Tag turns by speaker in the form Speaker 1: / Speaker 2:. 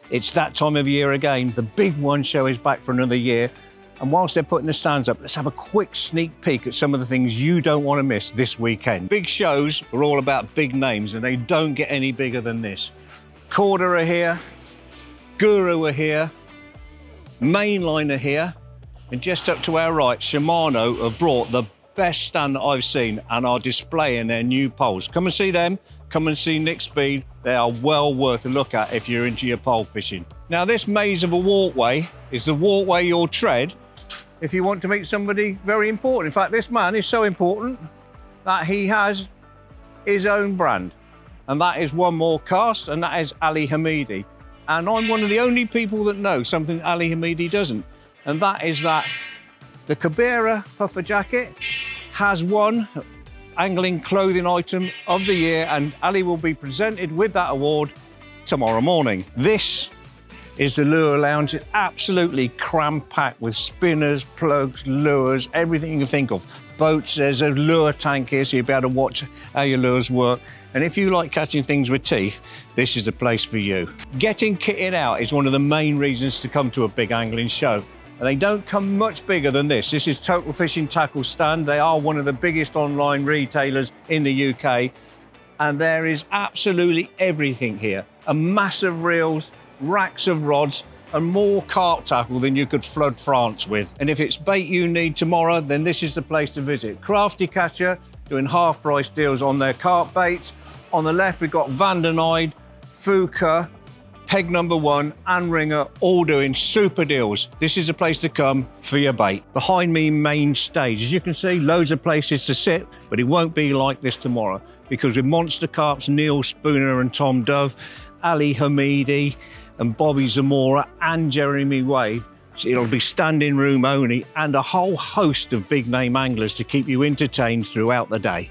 Speaker 1: It's that time of year again. The Big One show is back for another year. And whilst they're putting the stands up, let's have a quick sneak peek at some of the things you don't want to miss this weekend. Big shows are all about big names, and they don't get any bigger than this. Corda are here, Guru are here, Mainline are here, and just up to our right, Shimano have brought the best stand that I've seen and are displaying their new poles. Come and see them, come and see Nick Speed. They are well worth a look at if you're into your pole fishing. Now, this maze of a walkway is the walkway you'll tread if you want to meet somebody very important. In fact, this man is so important that he has his own brand, and that is One More Cast, and that is Ali Hamidi. And I'm one of the only people that know something Ali Hamidi doesn't, and that is that the Kabira puffer jacket has won angling clothing item of the year, and Ali will be presented with that award tomorrow morning. This is the lure lounge. It's absolutely cram-packed with spinners, plugs, lures, everything you can think of. Boats, there's a lure tank here, so you'll be able to watch how your lures work. And if you like catching things with teeth, this is the place for you. Getting kitted out is one of the main reasons to come to a big angling show. And they don't come much bigger than this. This is Total Fishing Tackle Stand. They are one of the biggest online retailers in the UK. And there is absolutely everything here. A massive reels, racks of rods, and more carp tackle than you could flood France with. And if it's bait you need tomorrow, then this is the place to visit. Crafty Catcher doing half-price deals on their carp baits. On the left, we've got Vandenide, Fuka, Peg Number One and Ringer, all doing super deals. This is a place to come for your bait. Behind me, main stage. As you can see, loads of places to sit, but it won't be like this tomorrow, because with Monster Carps, Neil Spooner and Tom Dove, Ali Hamidi and Bobby Zamora and Jeremy Wade, it'll be standing room only, and a whole host of big name anglers to keep you entertained throughout the day.